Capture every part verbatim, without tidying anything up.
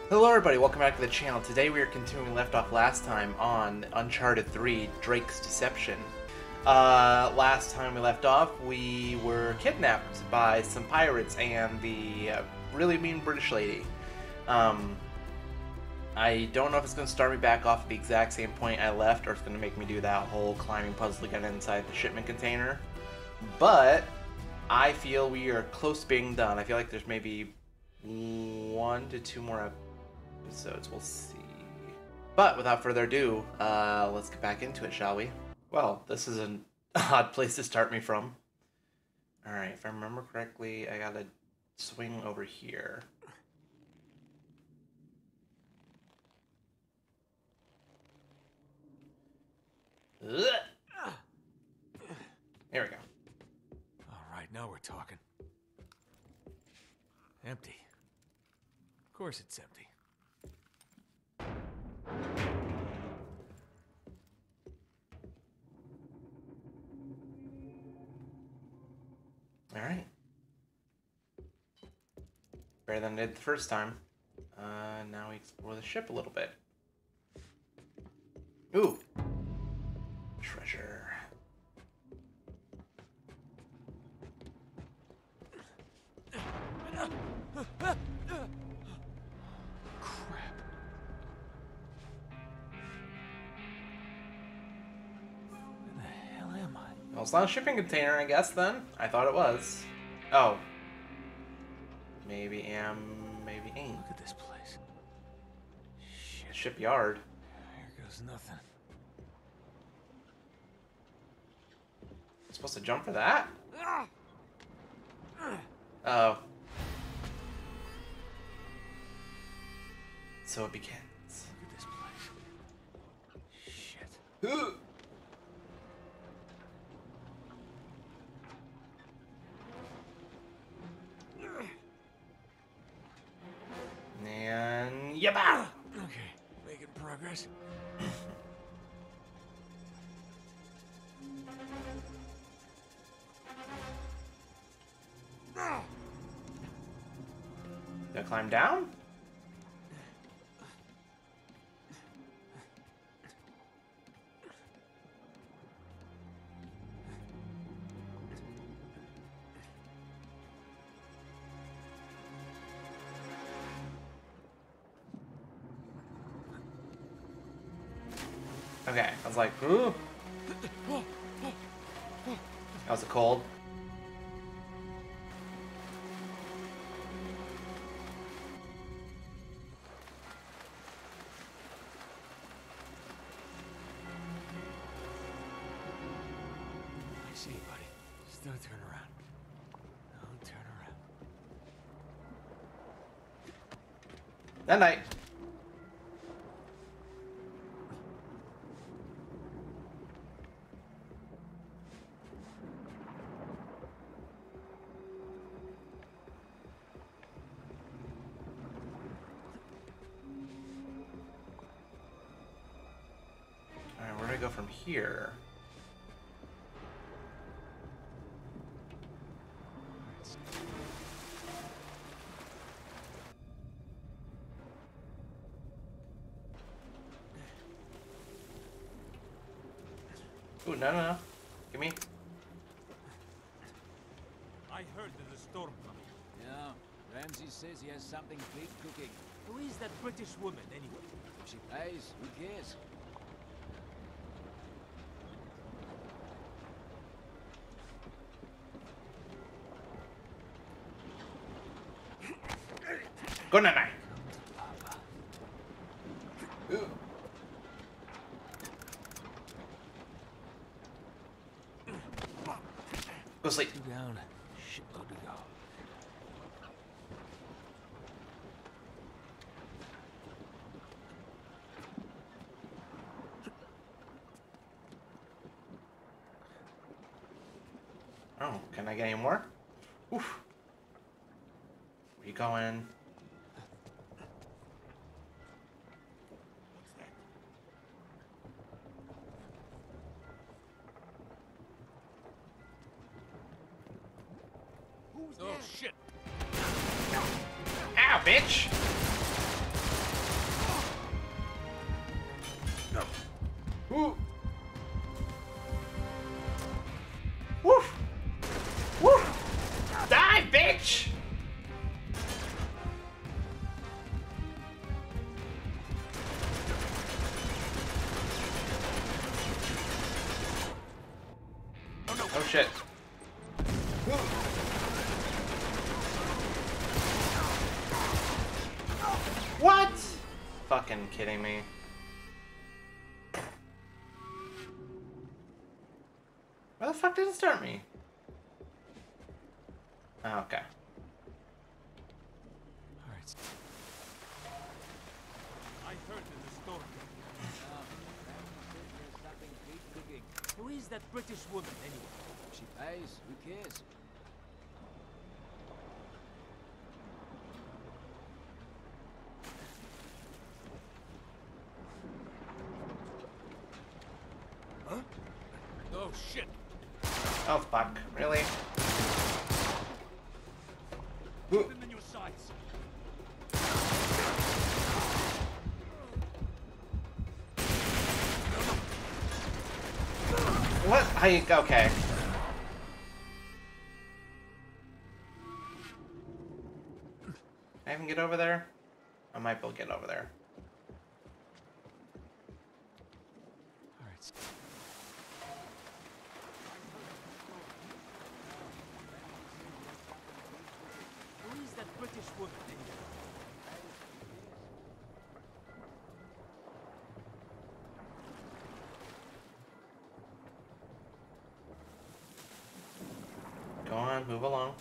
Hello everybody, welcome back to the channel. Today we are continuing left off last time on Uncharted three, Drake's Deception. Uh, last time we left off, we were kidnapped by some pirates and the uh, really mean British lady. Um, I don't know if it's going to start me back off at the exact same point I left, or it's going to make me do that whole climbing puzzle again inside the shipment container. But I feel we are close to being done. I feel like there's maybe one to two more episodes. We'll see. But without further ado, uh, let's get back into it, shall we? Well, this is an odd place to start me from. Alright, if I remember correctly, I gotta swing over here. Ugh. There we go. Alright, now we're talking. Empty. Of course it's empty. Alright. Better than I did the first time. Uh, now we explore the ship a little bit. Ooh! Treasure. Crap. Where the hell am I? Well, it's not a shipping container, I guess, then. I thought it was. Oh. Maybe am, maybe ain't. Look at this place. Shit. Shipyard. Here goes nothing. Supposed to jump for that? Oh. So it begins. Look at this place. Shit. And yabba! Okay, making progress. Did I climb down? Okay, I was like, ooh. That was a cold. I see you, buddy. Just don't turn around. Don't turn around. That night. Alright, where do I go from here? Ooh, no, no, no. Give me. I heard there's a storm coming. Yeah, Ramsey says he has something big cooking. Who is that British woman, anyway? If she pays, who cares? Go night night. Ooh. Go sleep. Two down. Shitload to go. Oh, can I get any more? Oof. Where you going? Who's oh, shit! Ow, bitch! Ooh. Woof! Woof! Die, bitch! Oh no! Oh shit. What? Fucking kidding me. Where the fuck did it start me? Oh, okay. Alright. I heard there's a storm coming. There's something big cooking. Who is that British woman anyway? She pays. Who cares? Huh? Oh shit! Oh fuck, really? Ooh. Them in your sights. What? I okay. Can I even get over there? I might be able to get over there. Alright. Who is that British woman anyway? Go on, move along.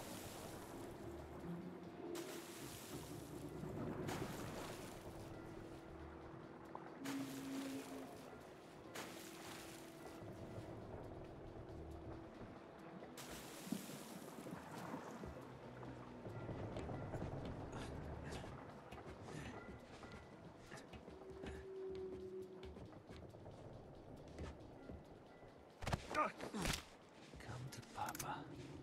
Come to Papa.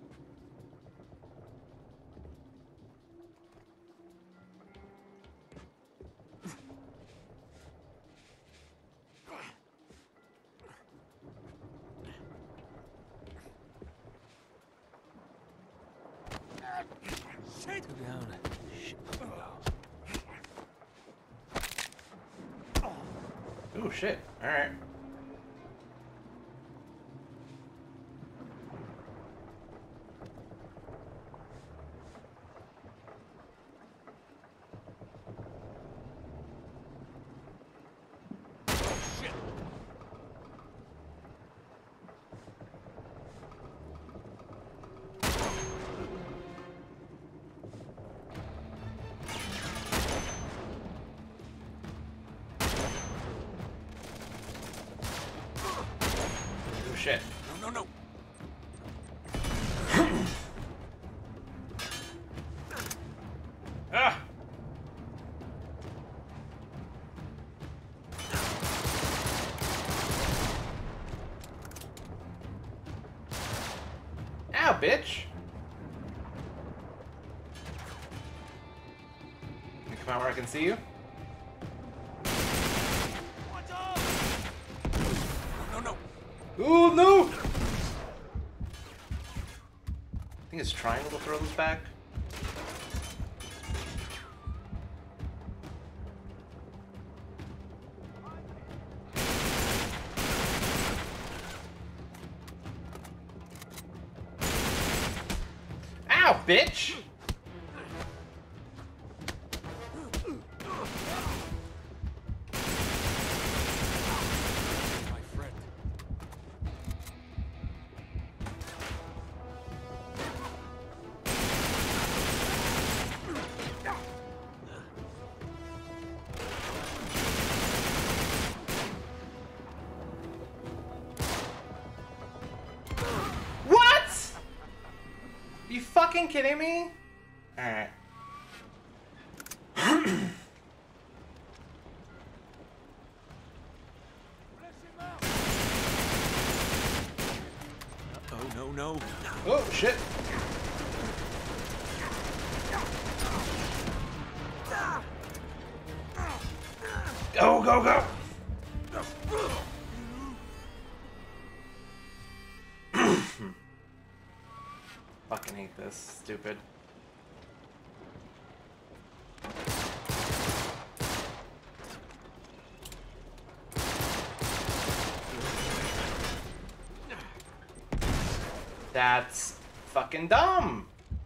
Shit! Go down. Shit. Ooh, shit. Alright. Shit! Ooh, shit. No, no, no! Ah! Ow, bitch! Can you come out where I can see you? Watch out! No, no, no! Ooh, no! I think it's triangle to throw this back. Ow, bitch! My friend. What? Are you fucking kidding me? Alright. Oh, no, no. Oh, shit. Go, go, go! this. Stupid. That's fucking dumb.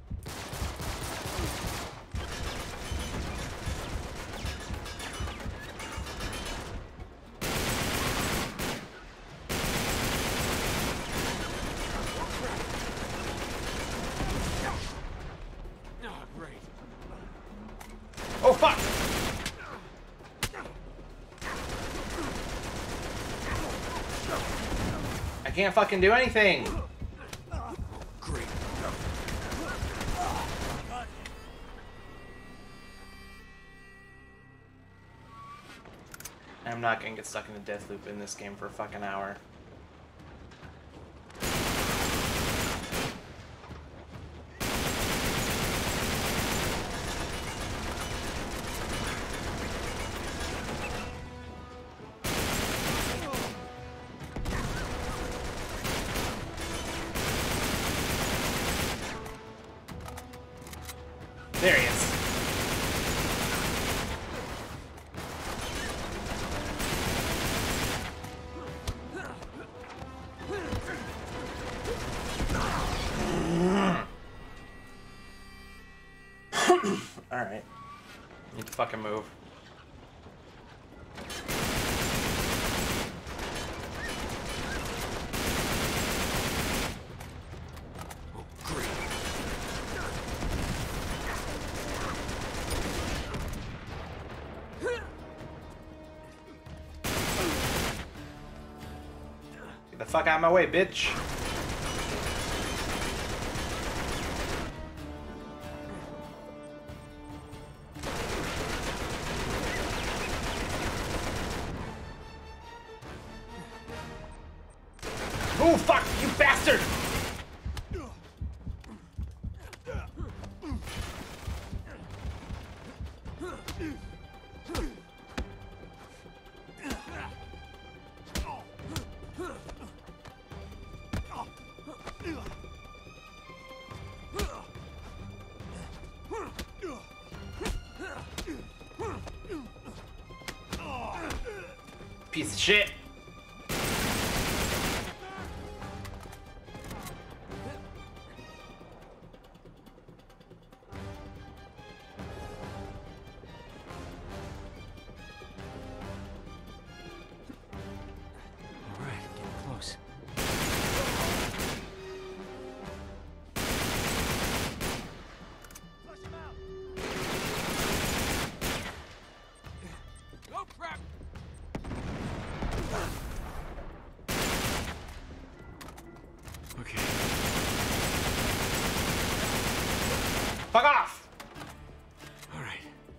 Oh fuck! I can't fucking do anything. Great. I'm not gonna get stuck in a death loop in this game for a fucking hour. There he is. Alright. Need to fucking move. Oh, great. Get the fuck out of my way, bitch. Oh fuck, you bastard! Piece of shit. All right, getting close. Flush him out. Oh crap! Okay. Fuck off! All right.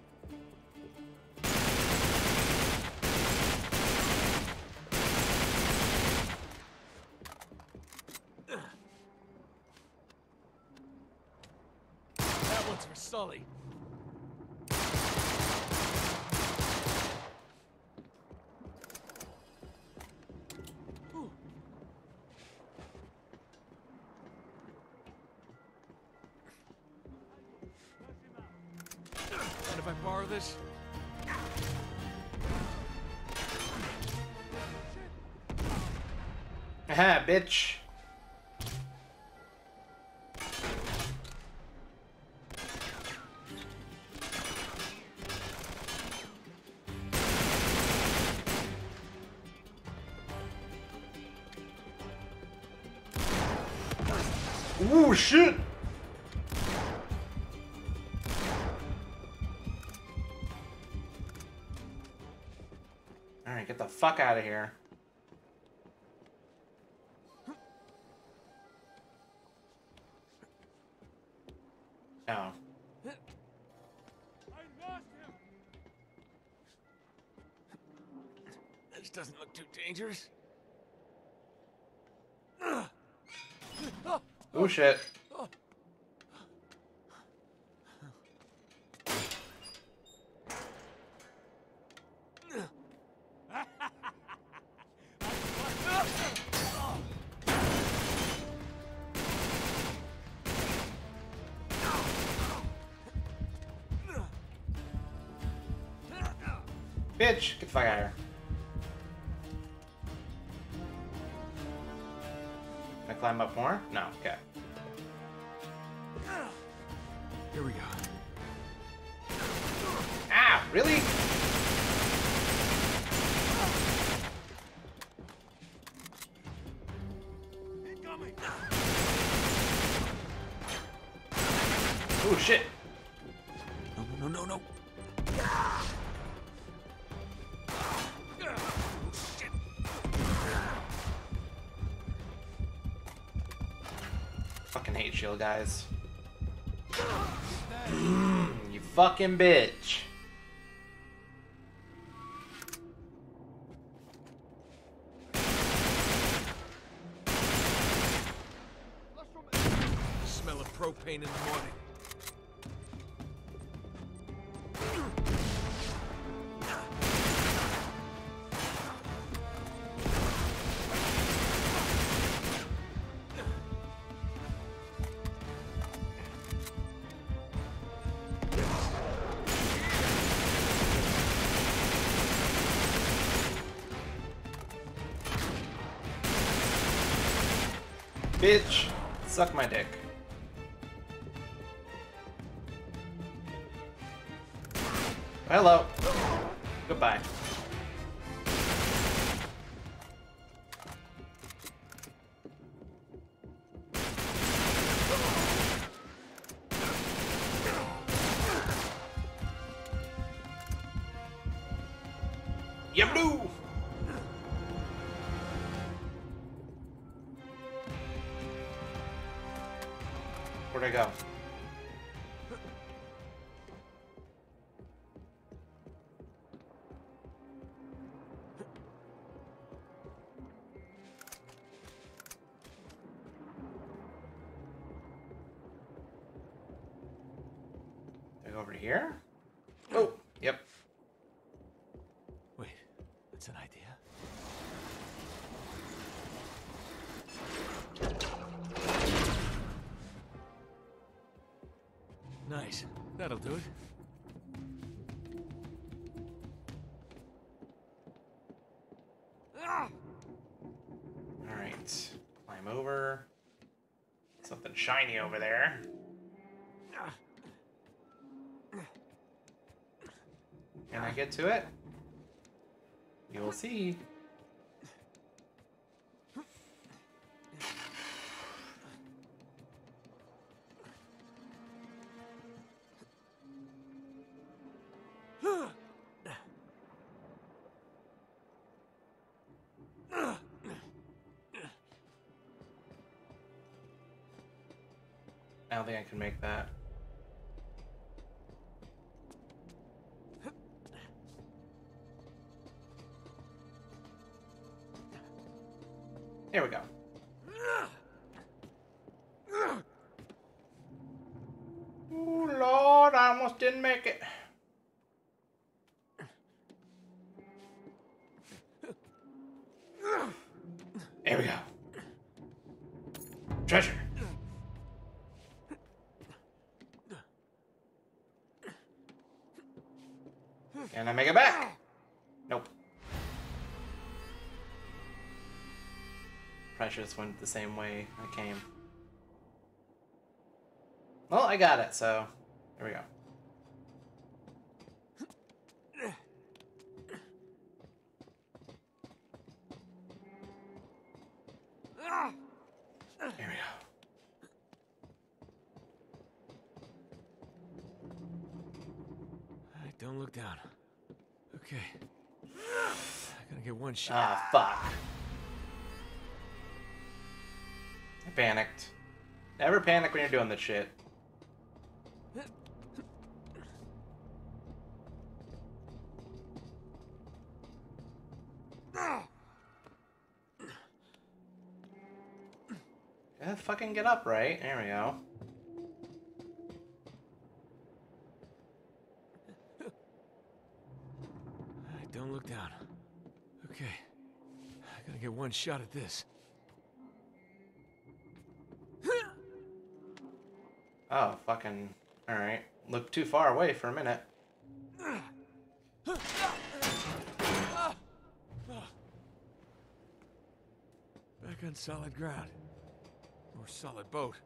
That one's for Sully. And if I borrow this? Aha, bitch. Ooh, shit! Alright, get the fuck out of here. Oh. I lost him. This doesn't look too dangerous. Oh shit. Bitch, get the fuck out of here. Can I climb up more? No, okay. Here we go. Ah, really? Oh shit. No, no, no, no, no. Fucking hate shield guys. You fucking bitch. Smell of propane in the morning. Bitch, suck my dick. Hello. Goodbye. Yabdoo! Where'd I go? Did I go over here? Oh, yep. Wait, that's an idea. Nice. That'll do it. Alright. Climb over. Something shiny over there. Can I get to it? You'll see. I don't think I can make that. Here we go. Oh Lord, I almost didn't make it. There we go. Treasure. Can I make it back? Nope. Probably should have went the same way I came. Well, I got it, so there we go. There we go. All right, don't look down. Okay. I gotta get one shot. Ah, fuck. I panicked. Never panic when you're doing this shit. Gotta fucking get up, right? There we go. All right, don't look down. Okay. I gotta get one shot at this. Oh, fucking... Alright. Looked too far away for a minute. on solid ground. Or solid boat.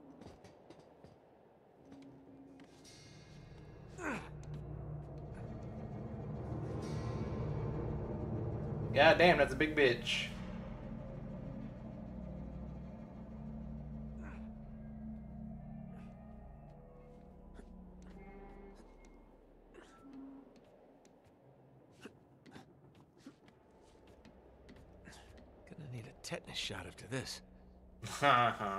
God damn, that's a big bitch. Gonna need a tetanus shot after this. Haha.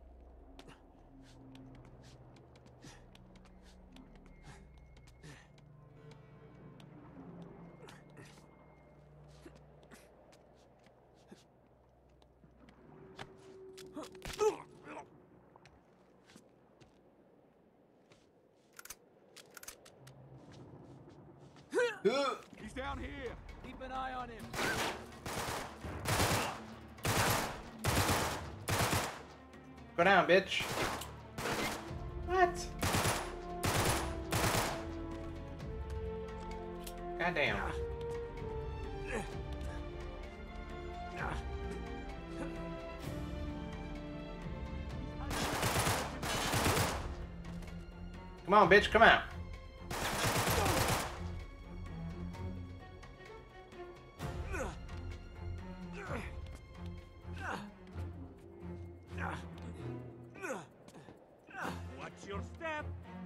He's down here. Keep an eye on him. Go down, bitch. What? God damn. Come on, bitch, come out. Watch your step.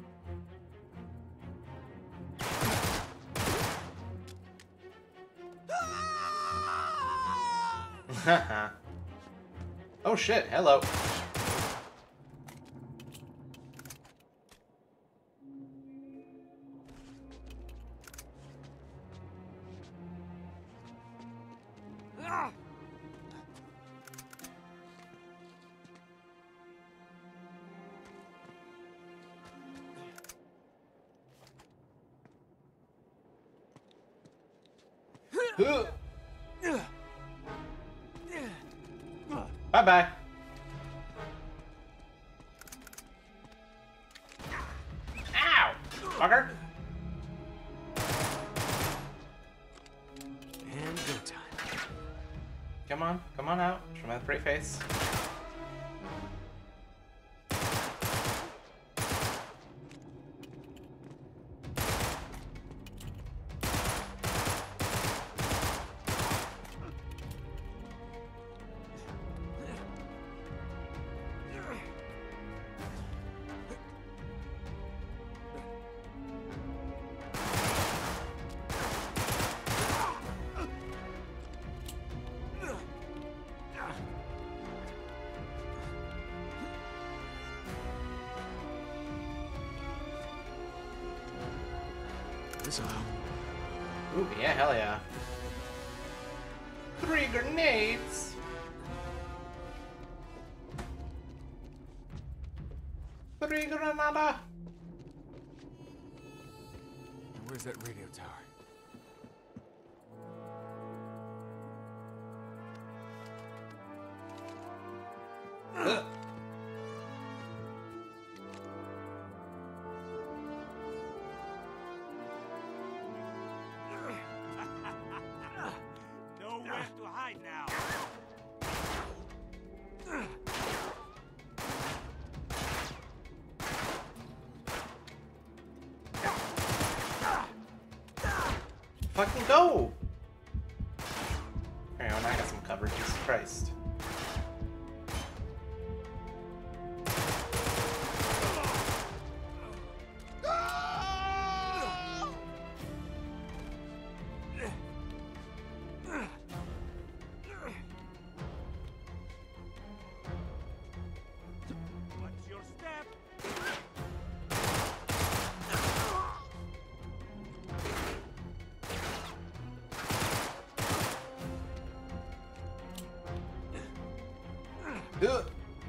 Oh shit, hello. Bye bye. Ow! Fucker. And go time. Come on, come on out. Show me that pretty face. This'll help. Ooh, yeah, hell yeah. Three grenades! Three granada! And where's that radio tower? Ugh. Nowhere to hide now. Fucking go! Hang on, I got some cover, Jesus Christ. Watch your step. Ugh.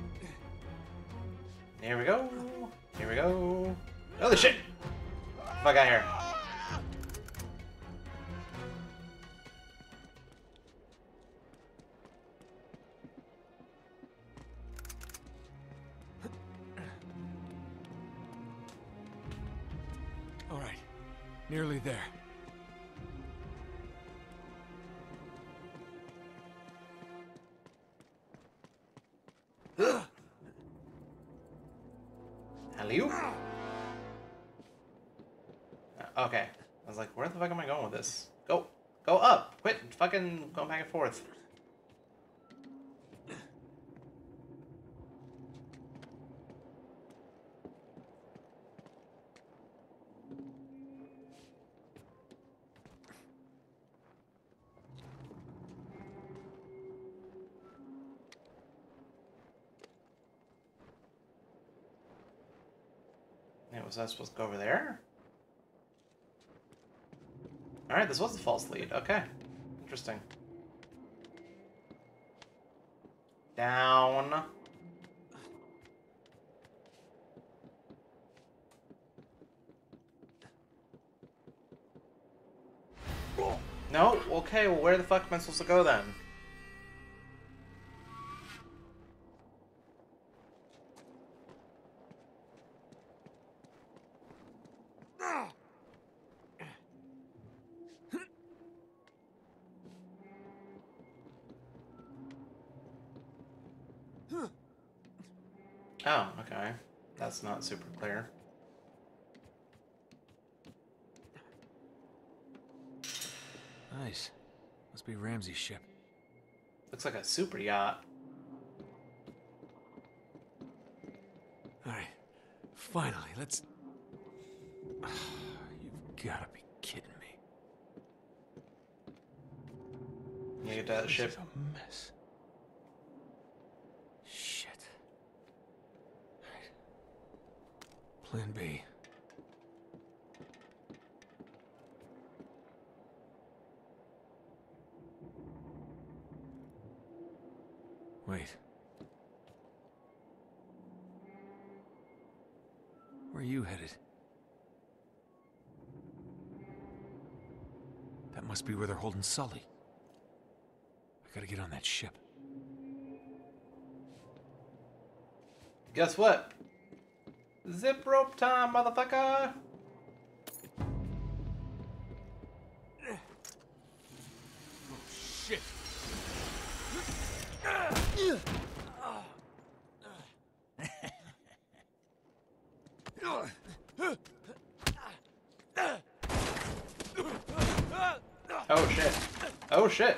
Here we go. Here we go. Holy shit! Fuck out here. All right. Nearly there. was like, where the fuck am I going with this? Go, go up! Quit fucking going back and forth. Yeah, was I supposed to go over there? Alright, this was the false lead. Okay. Interesting. Down. No? Okay, well where the fuck am I supposed to go then? Oh, okay. That's not super clear. Nice. Must be Ramsey's ship. Looks like a super yacht. Alright. Finally, let's... You've gotta be kidding me. You get that This ship. is a mess. Shit. Alright. Plan B. Wait. Where are you headed? That must be where they're holding Sully. I gotta get on that ship. Guess what? Zip rope time, motherfucker! Shit! Oh shit. Oh shit.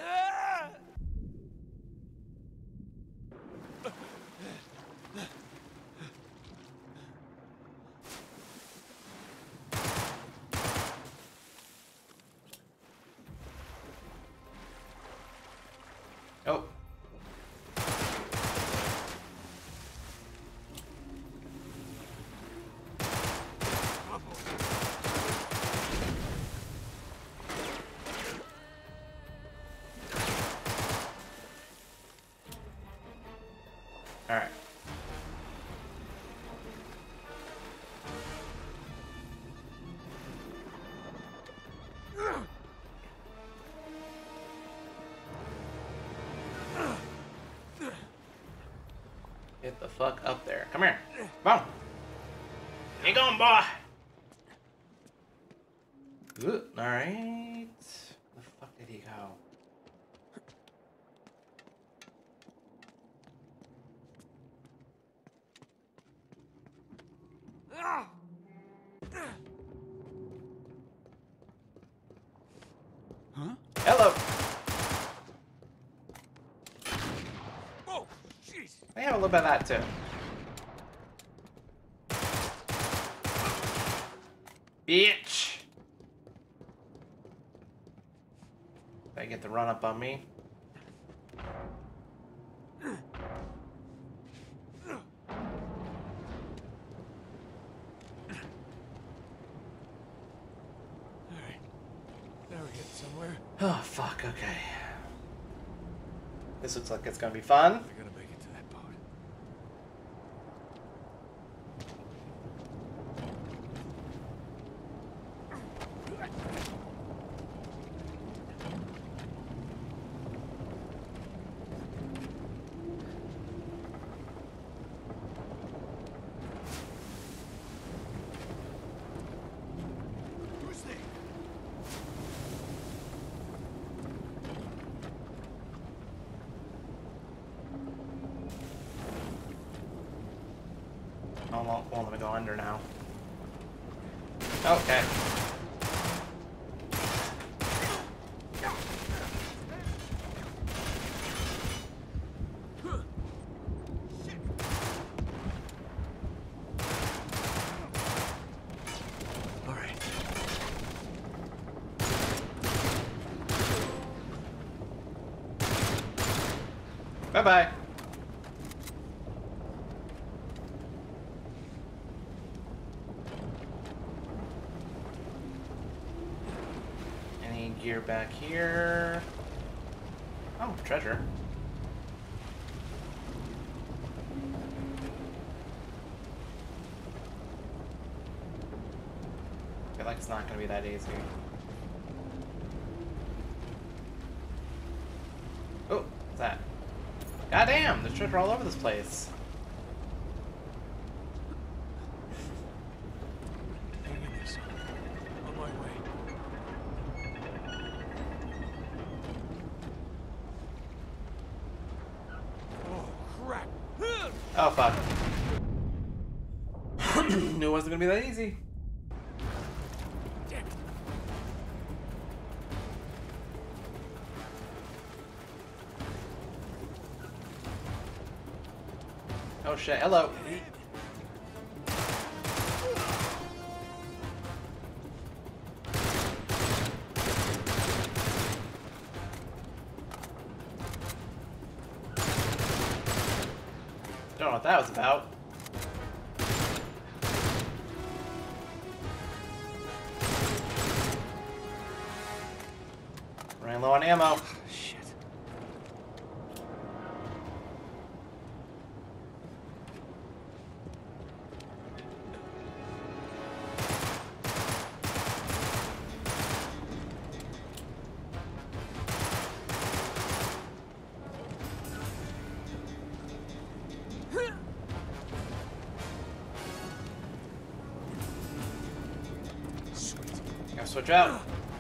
Oh. All right. Get the fuck up there. Come here. Come on. Get going, boy. Good. All right. Where the fuck did he go? Huh? Hello. Oh, jeez! I have a little bit of that too. Bitch. They get the run up on me. Alright. Now we're getting somewhere. Oh, fuck, okay. This looks like it's gonna be fun. I gotta make it to that boat. Who's there? Oh, won't, won't let me go under now. Okay. Bye-bye. Any gear back here? Oh, treasure. I feel like it's not gonna be that easy. Oh, what's that? Goddamn, there's treasure all over this place. Hang in there, son. On my way. Oh, crap! Oh, fuck. Knew it wasn't gonna be that easy. Damn it. Oh shit, hello. Don't know what that was about. Running low on ammo. Shit. Gotta switch out.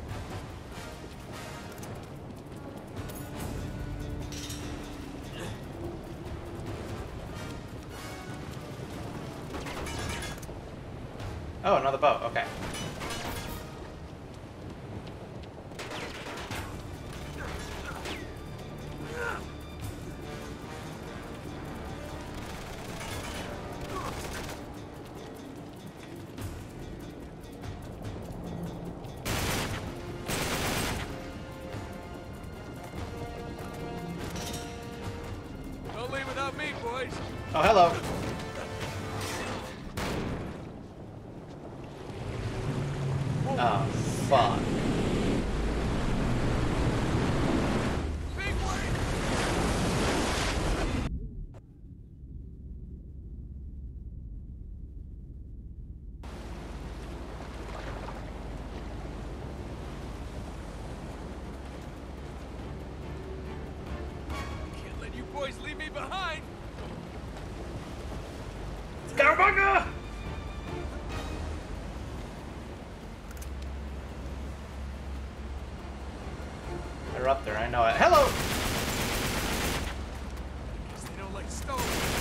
Oh, another boat. Okay. Don't leave without me, boys. Oh, hello. Oh, fuck. Big wave. Can't let you boys leave me behind. Cowabunga! They're up there, I know it. Hello! Guess they don't like stone.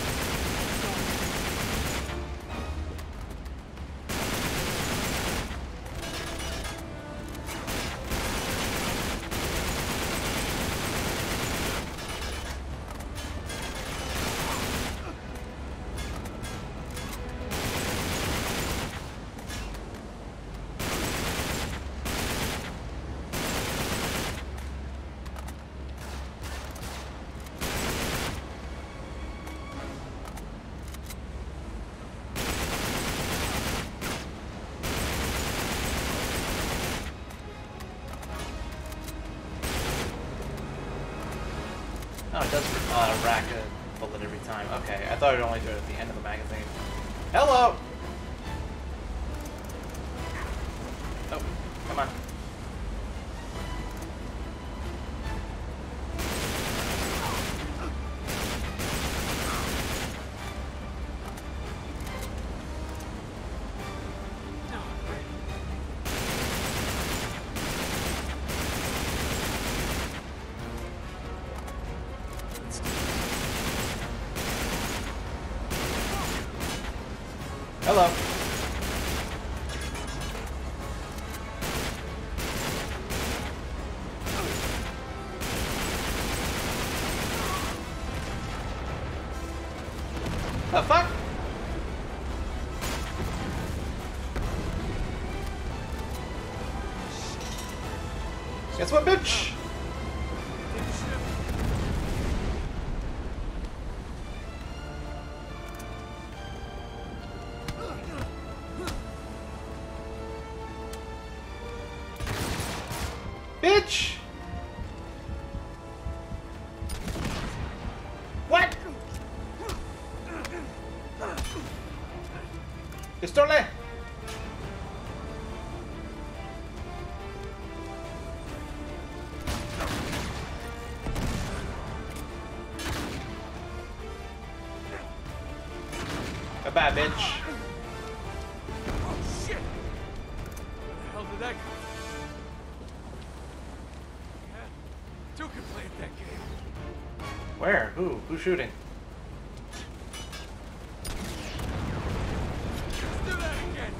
Oh, it does uh, rack a bullet every time. Okay, I thought it would only do it at the end of the magazine. Hello! Oh, come on. Hello. The fuck? Guess what, bitch? Bitch! What? Pistole! Bye, bitch. Oh shit! Where the hell did that come from? Yeah, two can play at that game. Where? Who? Who's shooting? Let's do that again.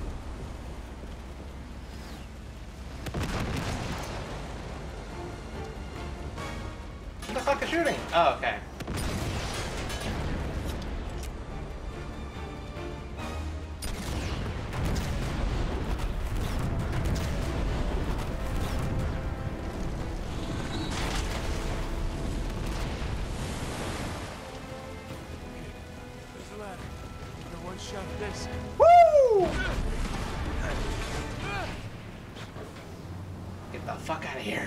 Who the fuck is shooting? Oh, okay. Shot this. Woo! Get the fuck out of here.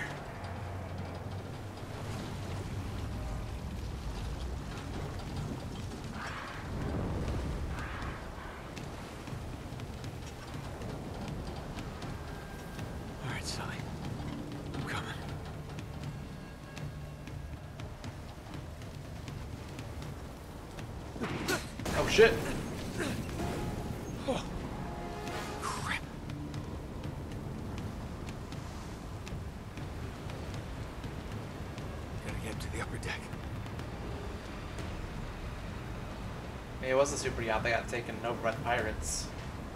All right, Sully. I'm coming. Oh shit. Oh, crap. Gotta get to the upper deck. Maybe it was a super yacht that got taken over by the pirates.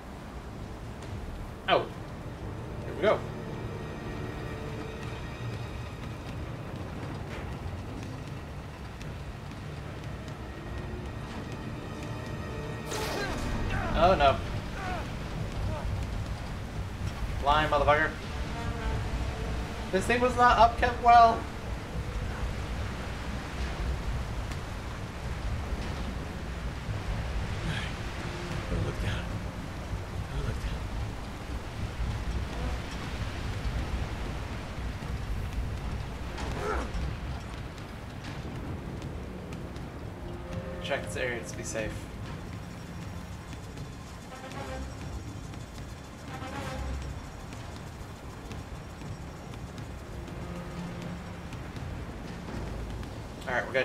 Oh. Here we go. Oh no. Flying, motherfucker. This thing was not upkept well. Don't look down. Don't look down. Check this area to be safe. Alright, we're good.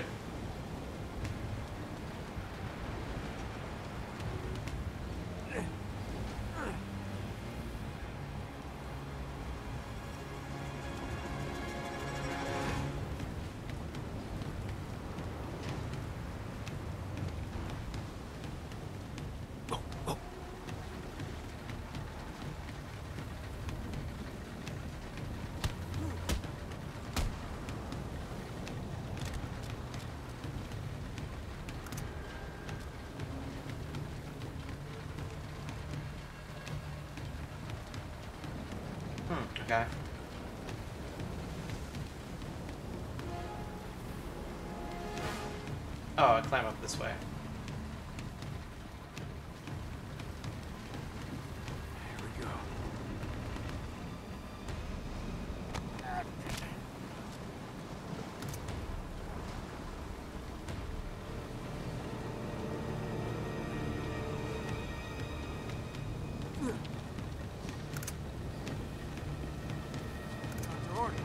Hmm, okay. Oh, I climb up this way. Here we go. Doctor Orton.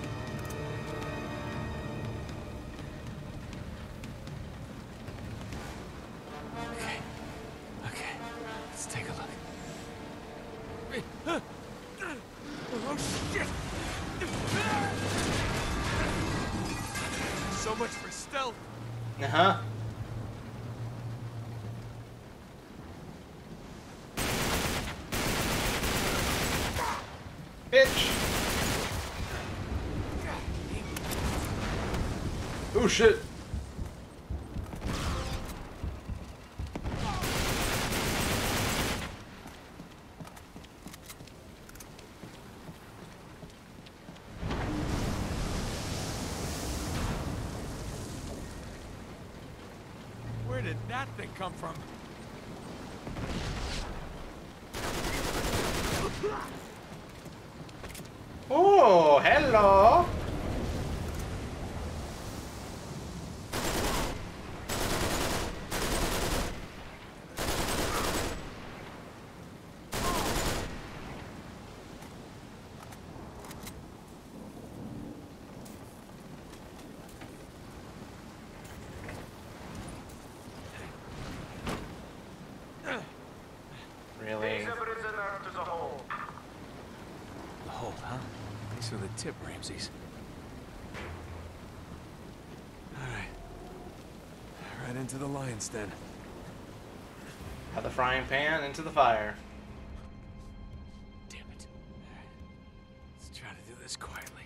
Okay. Okay. Let's take a look. Oh shit! So much for stealth. Uh-huh. Bitch! Oh shit! Where did that thing come from? Oh, Oh, hello! Really? The hole, huh? Thanks for the tip, Ramses. Alright. Right into the lion's den. Out the frying pan into the fire. Damn it. Alright. Let's try to do this quietly.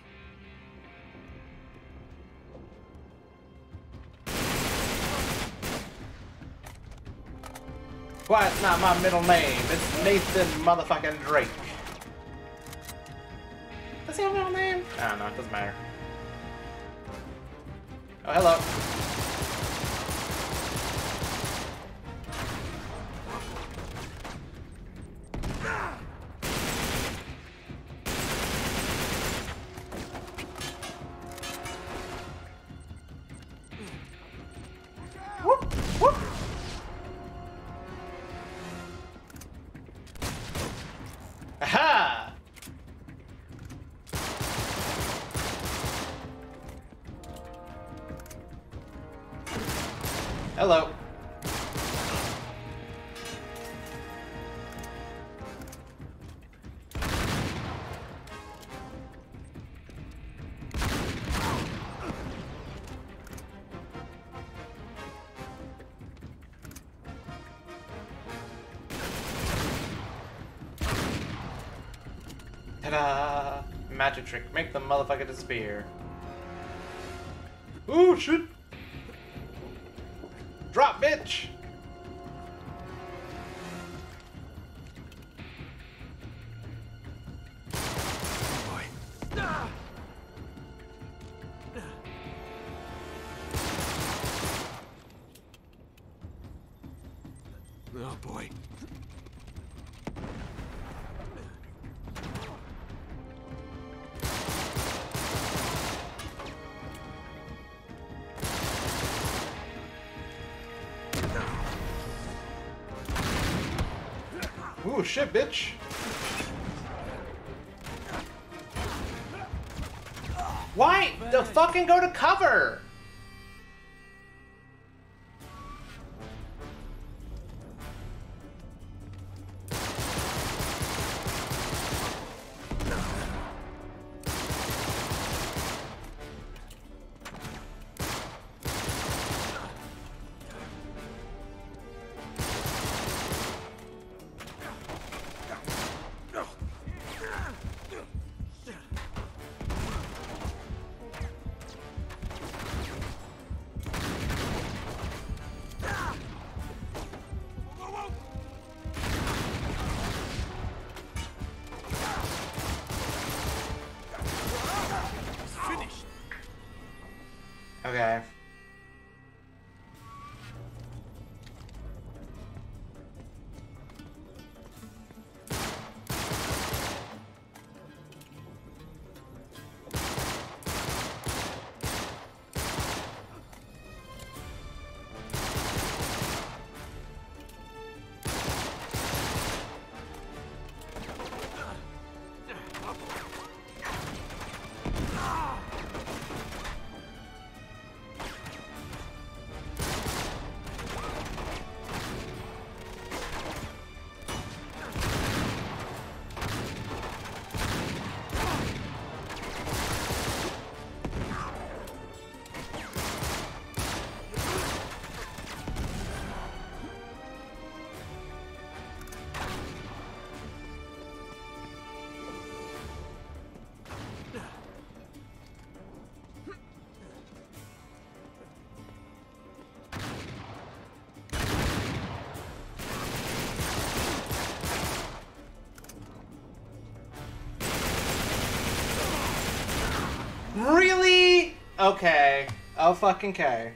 Quiet's not my middle name. It's Nathan motherfucking Drake. Does he have a middle name? I don't know. It doesn't matter. Oh, hello. Whoop, whoop. Aha! Hello. Ta-da! Magic trick. Make the motherfucker disappear. Ooh, shit! Drop, bitch! Boy. Oh boy. Ooh, shit, bitch! Why the fucking go to cover? Okay. Really? Okay. Oh, fucking okay.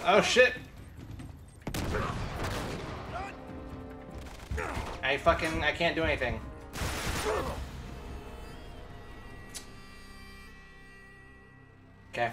Oh shit! I fucking I can't do anything. Okay.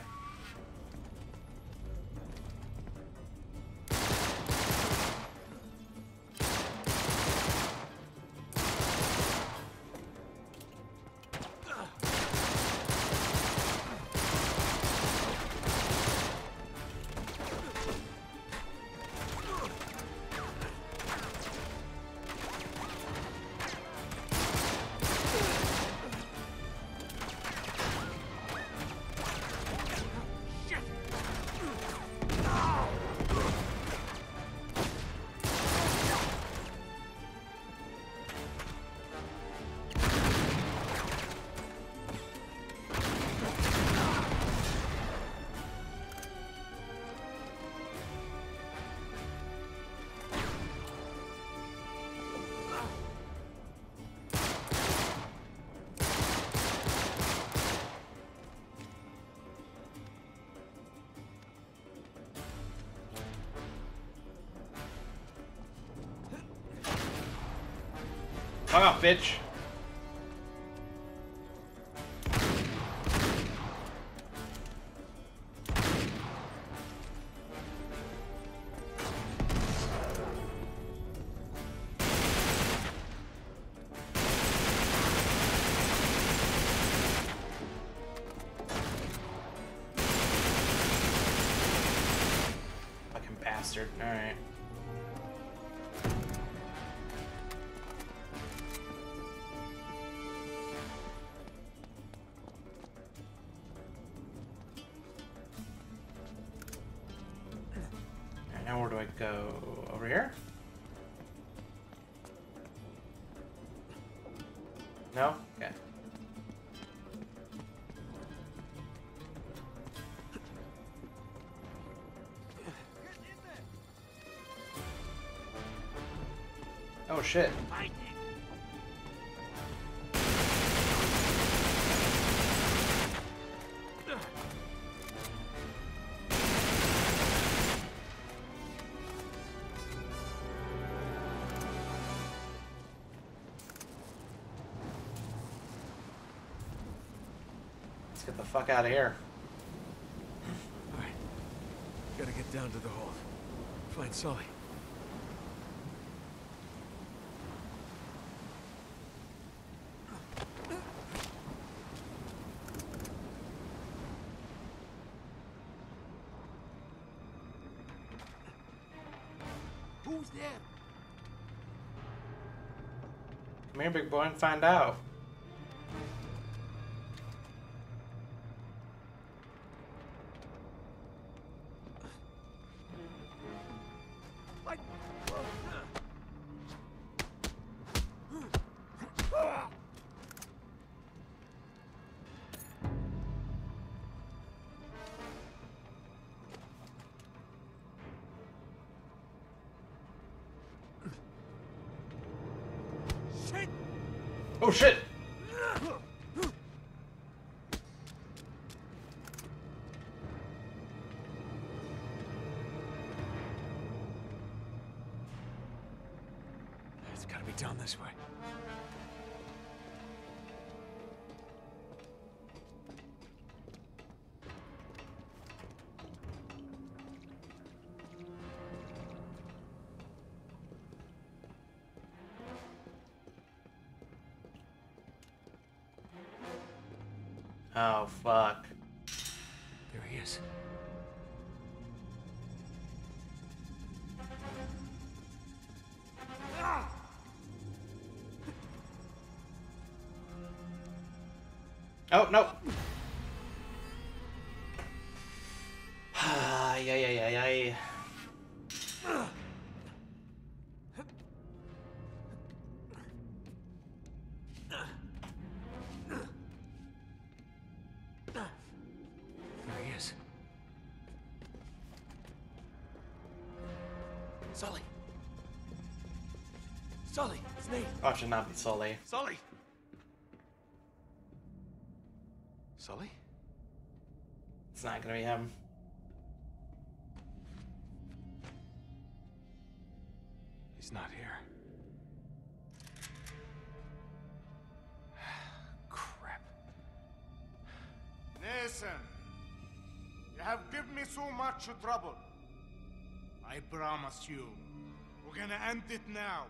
Fuck off, bitch. Fucking bastard. Alright. Now where do I go? Over here? No? Okay. Oh shit. Let's get the fuck out of here. Alright. Gotta get down to the hold. Find Sully. Who's there? Come here, big boy, and find out. Like, shit! Oh shit! It's gotta be down this way. Oh fuck. There he is. Oh no. Ay, ay, ay, ay, ay. There he is. Sully. Sully, it's me. Oh, it should not be Sully. Sully. Sully? It's not gonna be him. He's not here. Crap. Listen, you have given me so much trouble. I promise you, we're gonna end it now.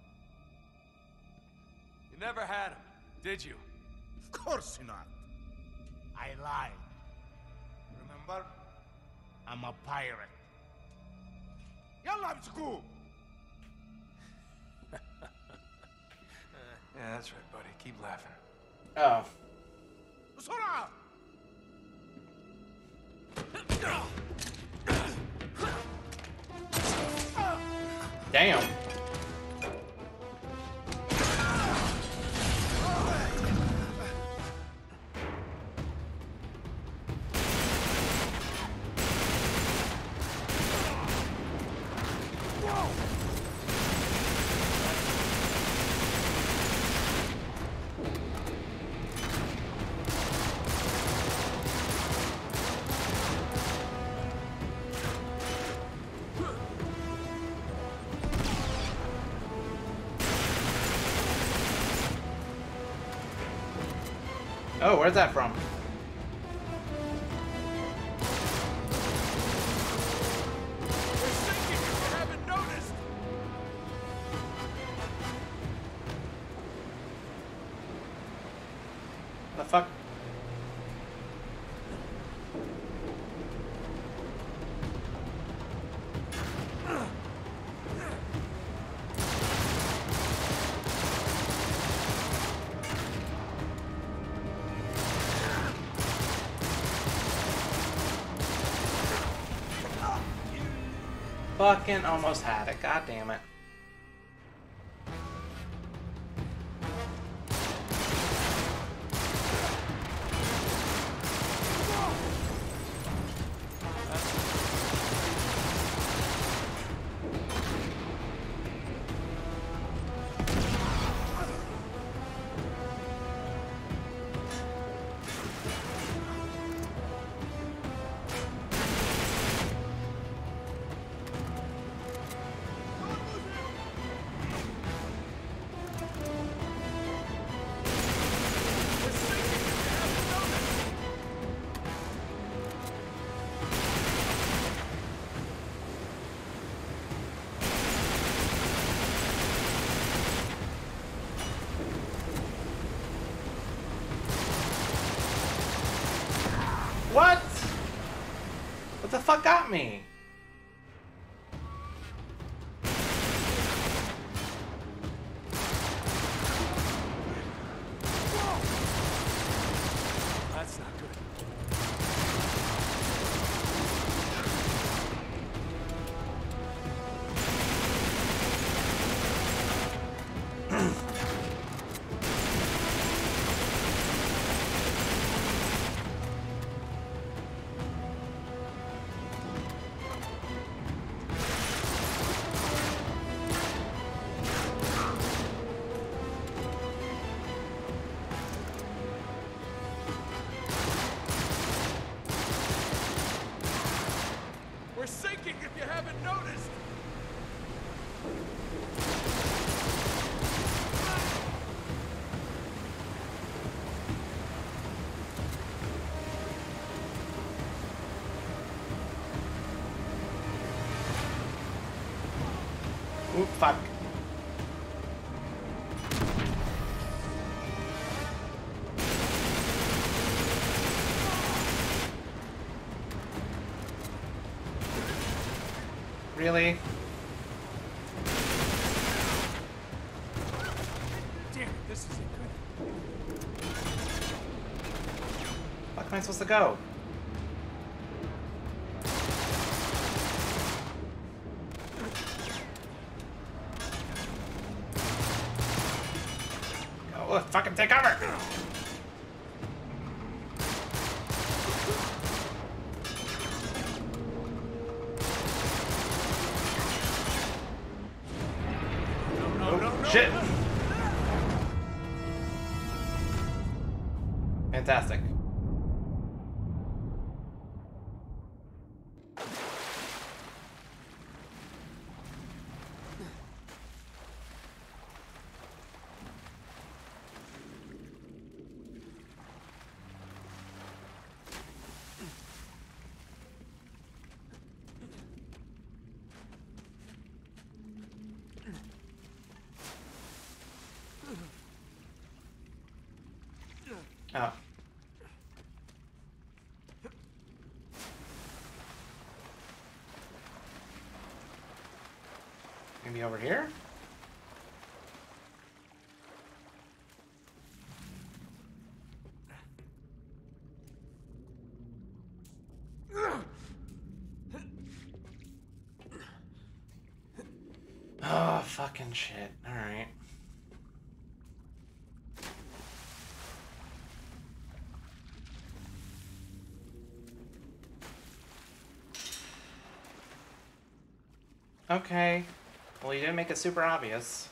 You never had him, did you? Of course not. I lied. Remember? I'm a pirate. Yalla, let's go! Yeah, that's right, buddy. Keep laughing. Oh. بسرعة! Damn. Oh, where's that from? We're sinking if you haven't noticed! The fuck? Fucking almost had it. God damn it. What? What the fuck got me? That's not good. We're sinking if you haven't noticed! Oop, fuck. Really? Damn it, this isn't good. Fuck am I supposed to go? Oh, fucking take cover! Shit! Fantastic. Oh. Maybe over here? Oh, fucking shit. Alright. Okay. Well, you didn't make it super obvious.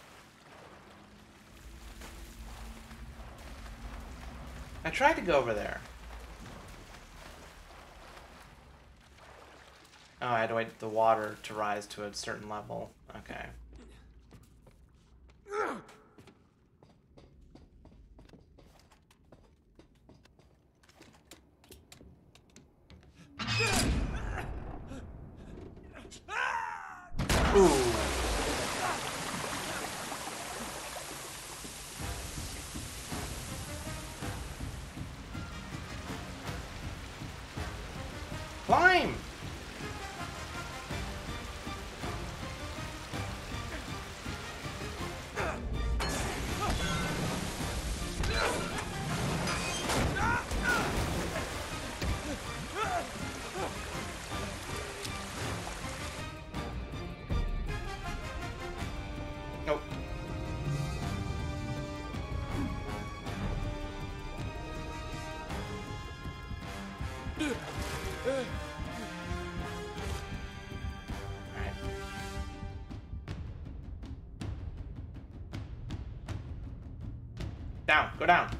I tried to go over there. Oh, I had to wait the water to rise to a certain level. Okay. Ooh. Climb! Nope. Alright. Down, go down.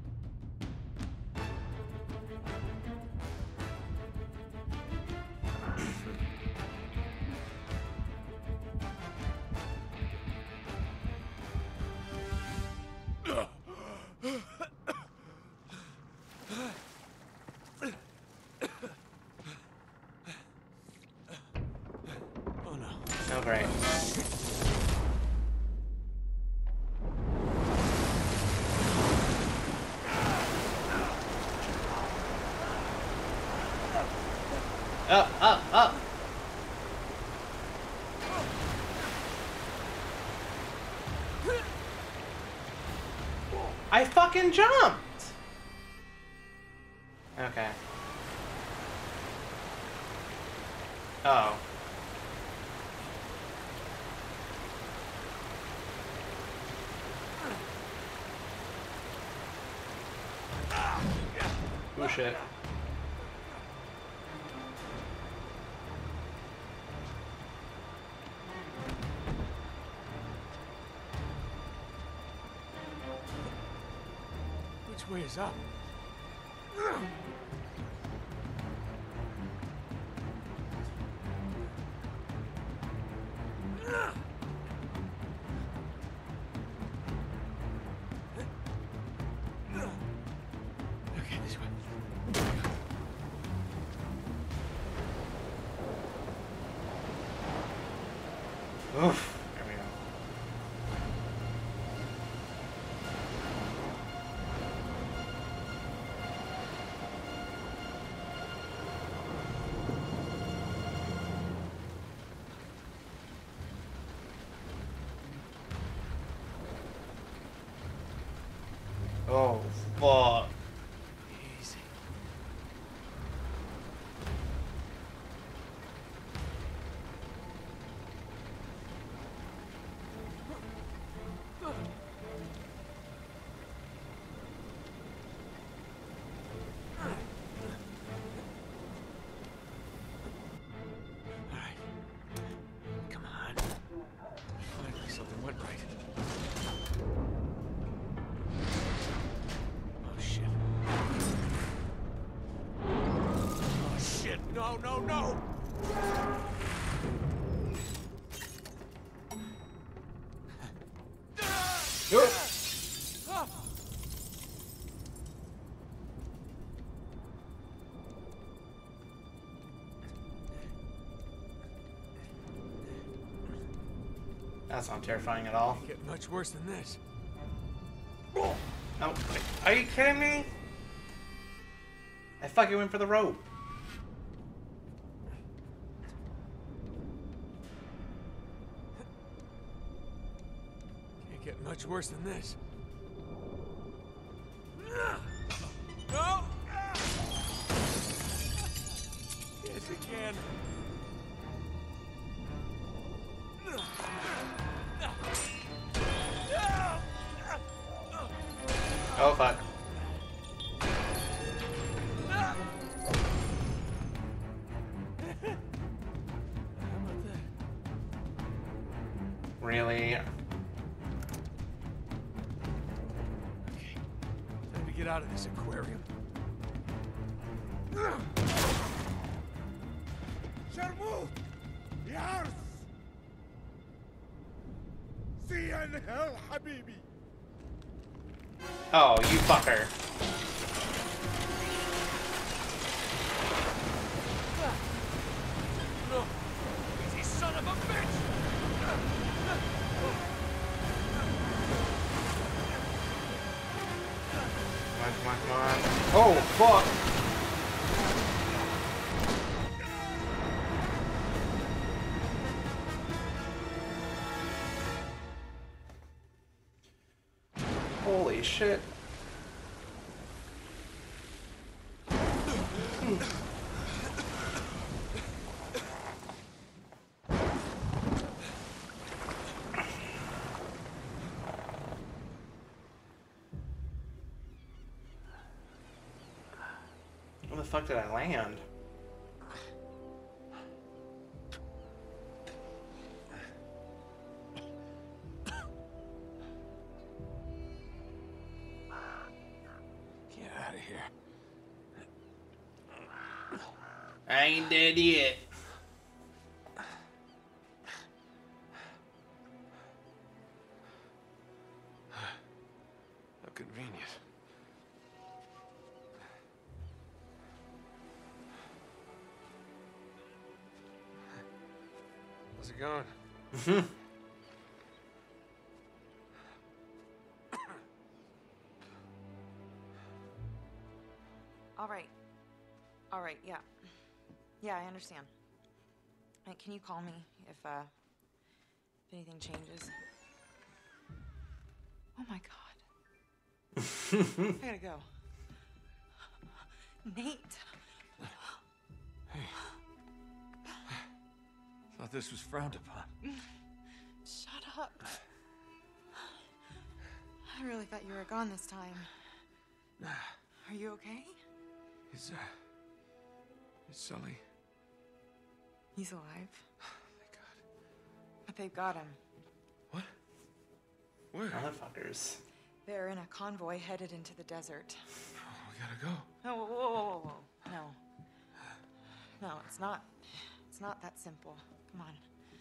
Oh no. Oh, great. Up, up, up! I fucking jumped! Okay. Oh. Oh shit. Which way is up? Okay, this way. Oof. There we go. Oh, fuck. Easy. All right. Come on. Finally, something went right. Oh shit. Oh shit. No, no, no. That's not terrifying at all. Get much worse than this. Oh, wait. Are you kidding me? I fucking went for the rope. Can't get much worse than this. No! Yes, you can. Oh, fuck. Really? Time to get out of this aquarium. Sharmut! Yars! See ya in hell, Habibi! Oh, you fucker. No! Easy son of a bitch! Come on, come on, come on. Oh, fuck. Holy shit. Where the fuck did I land? Get out of here. I ain't dead yet. How convenient. How's it going? Mm-hmm. All right. All right, yeah. Yeah, I understand. Uh, can you call me if, uh, if anything changes? Oh my god. I gotta go. Nate. Hey. Thought this was frowned upon. Shut up. I really thought you were gone this time. Are you okay? Is, uh... Is Sully... He's alive. Thank God. But they've got him. What? Where? Motherfuckers. They're in a convoy headed into the desert. Oh, we gotta go. Oh, whoa, whoa, whoa, whoa, whoa. No. No, it's not... It's not that simple. Come on.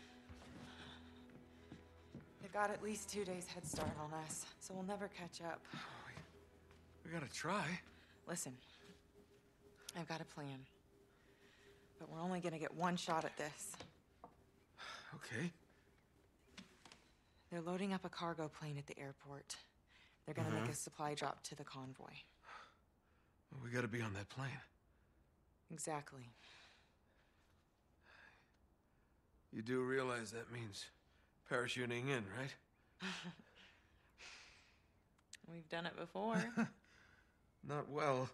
They've got at least two days head start on us, so we'll never catch up. We gotta try. Listen, I've got a plan. But we're only gonna get one shot at this. Okay. They're loading up a cargo plane at the airport. They're gonna Mhm. make a supply drop to the convoy. Well, we gotta be on that plane. Exactly. You do realize that means parachuting in, right? We've done it before. Not well.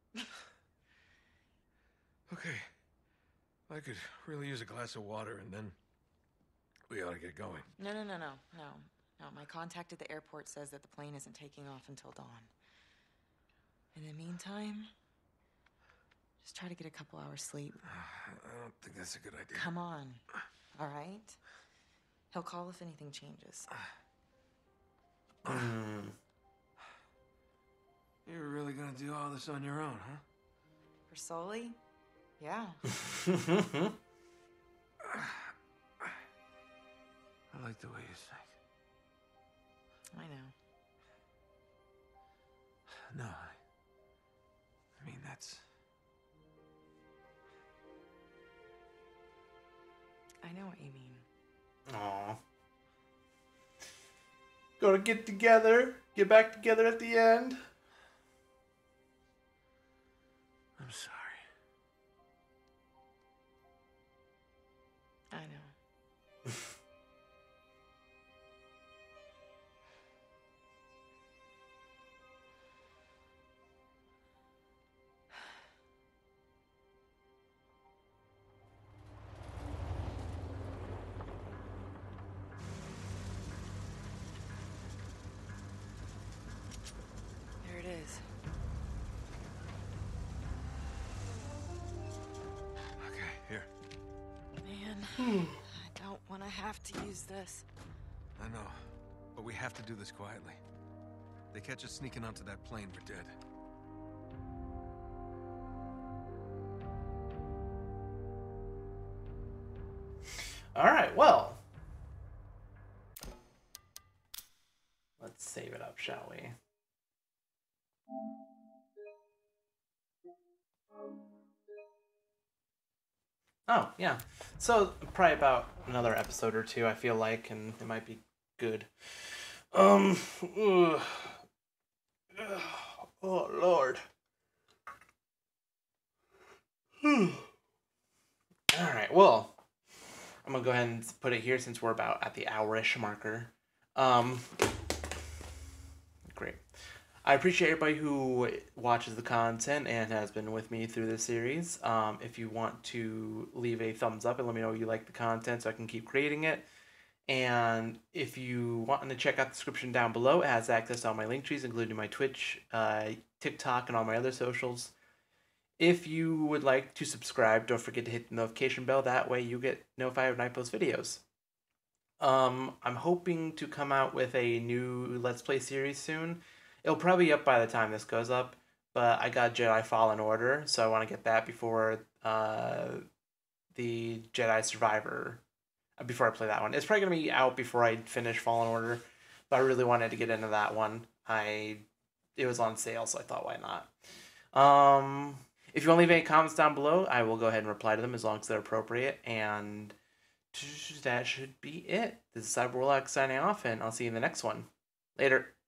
Okay. I could really use a glass of water, and then we ought to get going. No, no, no, no, no. No, my contact at the airport says that the plane isn't taking off until dawn. In the meantime, just try to get a couple hours sleep. I don't think that's a good idea. Come on. All right? He'll call if anything changes. Mm. You're really gonna do all this on your own, huh? For Sully? Yeah. I like the way you think. I know. No, I... I mean, that's... I know what you mean. Aw. Gotta get together, get back together at the end. I'm sorry. I know. There it is. Okay, here. Man, I don't want to have to use this. I know, but we have to do this quietly. They catch us sneaking onto that plane, we're dead. All right, well, let's save it up, shall we? Oh, yeah. So, probably about another episode or two, I feel like, and it might be good. Um, ugh. Ugh. Oh, Lord. Alright, well, I'm gonna go ahead and put it here since we're about at the hour-ish marker. Um, great. I appreciate everybody who watches the content and has been with me through this series. Um, if you want to leave a thumbs up and let me know you like the content so I can keep creating it. And if you want to check out the description down below, it has access to all my link trees, including my Twitch, uh, TikTok, and all my other socials. If you would like to subscribe, don't forget to hit the notification bell. That way you get notified when I post videos. Um, I'm hoping to come out with a new Let's Play series soon. It'll probably be up by the time this goes up, but I got Jedi Fallen Order, so I want to get that before uh, the Jedi Survivor, before I play that one. It's probably going to be out before I finish Fallen Order, but I really wanted to get into that one. I It was on sale, so I thought, why not? Um, if you want to leave any comments down below, I will go ahead and reply to them as long as they're appropriate, and that should be it. This is CyberWarlock signing off, and I'll see you in the next one. Later.